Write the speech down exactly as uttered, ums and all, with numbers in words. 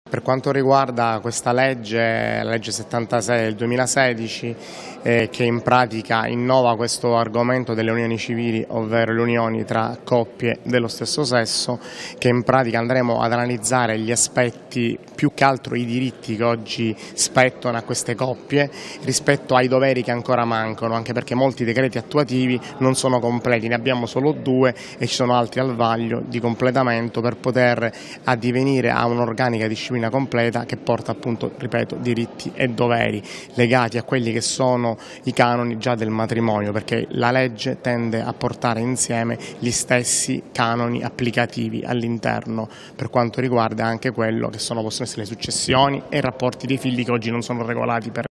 Per quanto riguarda questa legge, la legge settantasei del duemilasedici, eh, che in pratica innova questo argomento delle unioni civili, ovvero le unioni tra coppie dello stesso sesso, che in pratica andremo ad analizzare gli aspetti, più che altro i diritti che oggi spettano a queste coppie rispetto ai doveri che ancora mancano, anche perché molti decreti attuativi non sono completi, ne abbiamo solo due e ci sono altri al vaglio di completamento per poter addivenire a un'organica disciplina completa che porta appunto, ripeto, diritti e doveri legati a quelli che sono i canoni già del matrimonio, perché la legge tende a portare insieme gli stessi canoni applicativi all'interno per quanto riguarda anche quello che sono, possono essere le successioni e i rapporti dei figli che oggi non sono regolati per